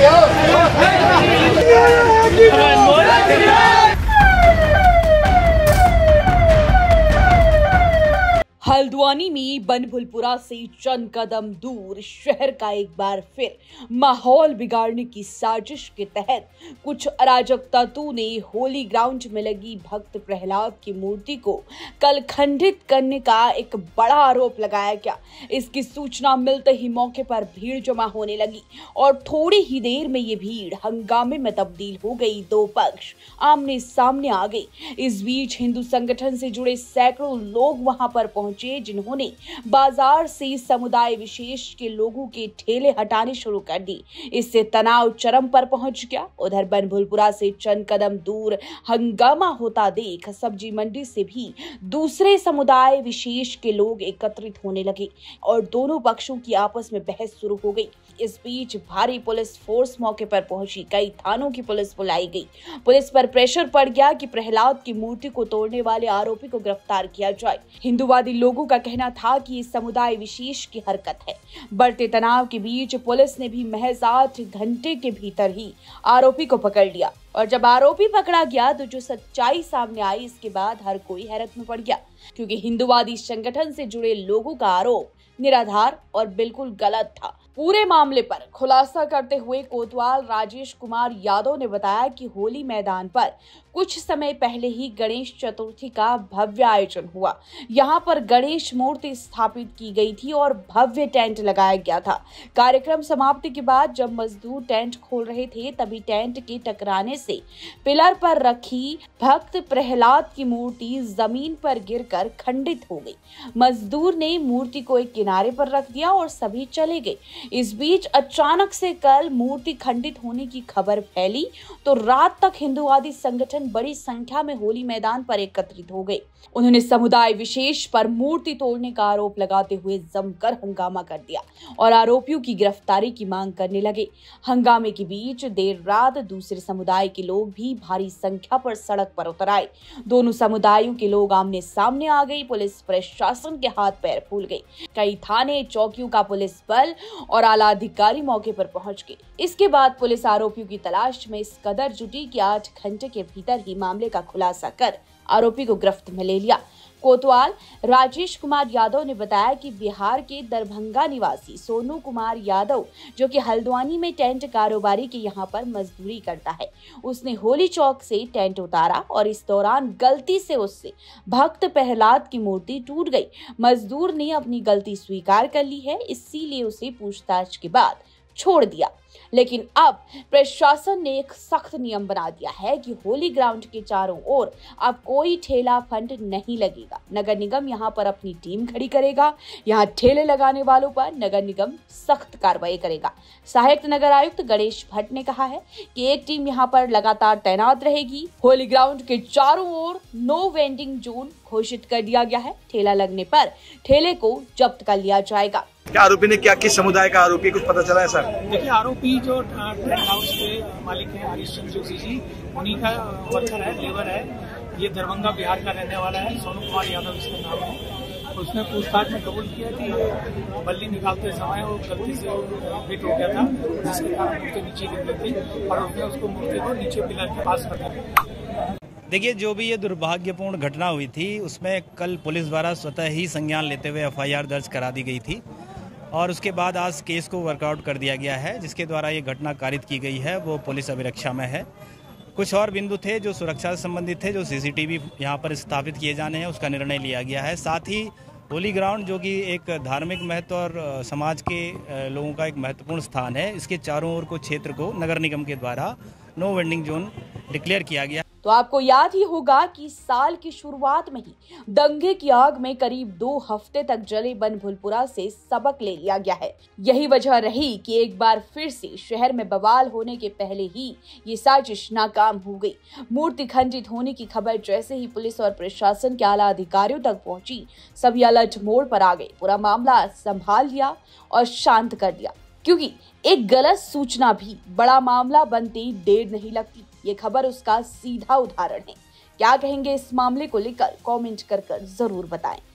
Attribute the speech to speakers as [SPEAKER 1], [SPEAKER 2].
[SPEAKER 1] हल्द्वानी में बनभुलपुरा से चंद कदम दूर शहर का एक बार फिर माहौल बिगाड़ने की साजिश के तहत कुछ अराजक तत्वों ने होली ग्राउंड में लगी भक्त प्रहलाद की मूर्ति को कल खंडित करने का एक बड़ा आरोप लगाया गया। इसकी सूचना मिलते ही मौके पर भीड़ जमा होने लगी और थोड़ी ही देर में ये भीड़ हंगामे में तब्दील हो गई। दो पक्ष आमने सामने आ गए। इस बीच हिंदू संगठन से जुड़े सैकड़ों लोग वहां पर पहुंचे, जिन्होंने बाजार से समुदाय विशेष के लोगों के ठेले हटाने शुरू कर दी। इससे तनाव चरम पर पहुंच गया। उधर बनभुलपुरा से चंद कदम दूर हंगामा होता देख सब्जी मंडी से भी दूसरे समुदाय विशेष के लोग एकत्रित होने लगे और दोनों पक्षों की आपस में बहस शुरू हो गई। इस बीच भारी पुलिस फोर्स मौके पर पहुंची। कई थानों की पुलिस बुलाई गई। पुलिस पर प्रेशर पड़ गया कि प्रहलाद की मूर्ति को तोड़ने वाले आरोपी को गिरफ्तार किया जाए। हिंदूवादी लोगों का कहना था कि इस समुदाय विशेष की हरकत है। बढ़ते तनाव के बीच पुलिस ने भी महज 8 घंटे के भीतर ही आरोपी को पकड़ लिया और जब आरोपी पकड़ा गया तो जो सच्चाई सामने आई, इसके बाद हर कोई हैरत में पड़ गया, क्योंकि हिंदूवादी संगठन से जुड़े लोगों का आरोप निराधार और बिल्कुल गलत था। पूरे मामले पर खुलासा करते हुए कोतवाल राजेश कुमार यादव ने बताया कि होली मैदान पर कुछ समय पहले ही गणेश चतुर्थी का भव्य आयोजन हुआ। यहाँ पर गणेश मूर्ति स्थापित की गई थी और भव्य टेंट लगाया गया था। कार्यक्रम समाप्ति के बाद जब मजदूर टेंट खोल रहे थे, तभी टेंट के टकराने से पिलर पर रखी भक्त प्रहलाद की मूर्ति जमीन पर गिरकर खंडित हो गई। मजदूर ने मूर्ति को एक किनारे पर रख दिया और सभी चले गए। इस बीच अचानक से कल मूर्ति खंडित होने की खबर फैली तो रात तक हिंदूवादी संगठन बड़ी संख्या में होली मैदान पर एकत्रित हो गए। उन्होंने समुदाय विशेष पर मूर्ति तोड़ने का आरोप लगाते हुए जमकर हंगामा कर दिया और आरोपियों की गिरफ्तारी की मांग करने लगे। हंगामे के बीच देर रात दूसरे समुदाय के लोग भी भारी संख्या पर सड़क पर उतर आए। दोनों समुदायों के लोग आमने सामने आ गए। पुलिस प्रशासन के हाथ पैर फूल गए। कई थाने चौकियों का पुलिस बल और आला अधिकारी मौके पर पहुंच गए। इसके बाद पुलिस आरोपियों की तलाश में इस कदर जुटी कि 8 घंटे के भीतर ही मामले का खुलासा कर आरोपी को गिरफ्त में ले लिया। कोतवाल राजेश कुमार यादव ने बताया कि बिहार के दरभंगा निवासी सोनू कुमार यादव, जो कि हल्द्वानी में टेंट कारोबारी के यहाँ पर मजदूरी करता है, उसने होली चौक से टेंट उतारा और इस दौरान गलती से उससे भक्त प्रहलाद की मूर्ति टूट गई। मजदूर ने अपनी गलती स्वीकार कर ली है, इसीलिए उसे पूछताछ के बाद छोड़ दिया। लेकिन अब प्रशासन ने एक सख्त नियम बना दिया है कि होली ग्राउंड के चारों ओर अब कोई ठेला फंड नहीं लगेगा। नगर निगम यहां पर अपनी टीम खड़ी करेगा। यहां ठेले लगाने वालों पर नगर निगम सख्त कार्रवाई करेगा। सहायक नगर आयुक्त गणेश भट्ट ने कहा है कि एक टीम यहां पर लगातार तैनात रहेगी। होली ग्राउंड के चारों ओर नो वेंडिंग जोन घोषित कर दिया गया है। ठेला लगने पर ठेले को जब्त कर लिया जाएगा।
[SPEAKER 2] क्या आरोपी ने क्या किस समुदाय का आरोपी कुछ पता चला है सर?
[SPEAKER 3] देखिए, आरोपी जो टेंट हाउस के मालिक है हरीश चंद्र जोशी जी, उन्हीं का वर्कर है, लेबर है। ये दरभंगा बिहार का रहने वाला है। सोनू कुमार यादव इसका नाम है। उसने पूछताछ में कबूल किया कि ये बल्ली निकालते समय वो गलती से हिट हो गया था, जिसके कारण मूर्ति नीचे गिर गई थी और उसने उसको मूर्ति को नीचे पिलर के पास रख दिया।
[SPEAKER 4] देखिए, जो भी ये दुर्भाग्यपूर्ण घटना हुई थी, उसमें कल पुलिस द्वारा स्वतः ही संज्ञान लेते हुए FIR दर्ज करा दी गई थी और उसके बाद आज केस को वर्कआउट कर दिया गया है, जिसके द्वारा ये घटना कारित की गई है। वो पुलिस अभिरक्षा में है। कुछ और बिंदु थे जो सुरक्षा से संबंधित थे, जो CCTV यहाँ पर स्थापित किए जाने हैं, उसका निर्णय लिया गया है। साथ ही होली ग्राउंड, जो कि एक धार्मिक महत्व और समाज के लोगों का एक महत्वपूर्ण स्थान है, इसके चारों ओर को क्षेत्र को नगर निगम के द्वारा नो वेंडिंग जोन डिक्लेयर किया गया।
[SPEAKER 1] तो आपको याद ही होगा कि साल की शुरुआत में ही दंगे की आग में करीब 2 हफ्ते तक जले बनभुलपुरा से सबक ले लिया गया है। यही वजह रही कि एक बार फिर से शहर में बवाल होने के पहले ही ये साजिश नाकाम हो गई। मूर्ति खंडित होने की खबर जैसे ही पुलिस और प्रशासन के आला अधिकारियों तक पहुंची, सभी अलर्ट मोड पर आ गए। पूरा मामला संभाल लिया और शांत कर दिया, क्योंकि एक गलत सूचना भी बड़ा मामला बनते देर नहीं लगती। ये खबर उसका सीधा उदाहरण है। क्या कहेंगे इस मामले को लेकर कमेंट कर जरूर बताएं।